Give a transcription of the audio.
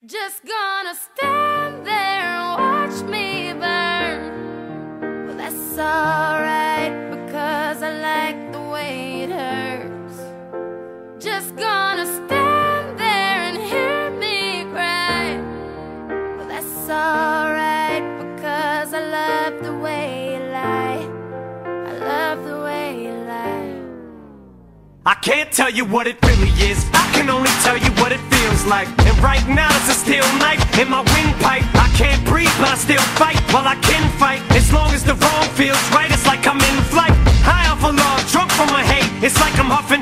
Just gonna stand there and watch me burn. Well, that's alright, because I like the way it hurts. Just gonna stand there and hear me cry. Well, that's alright, because I love the way you lie. I love the way you lie. I can't tell you what it really is, I can only tell you what it feels like. And right now it's a steel knife in my windpipe. I can't breathe but I still fight, while I can fight. As long as the wrong feels right, it's like I'm in flight. High off a log, drunk from my hate, it's like I'm huffing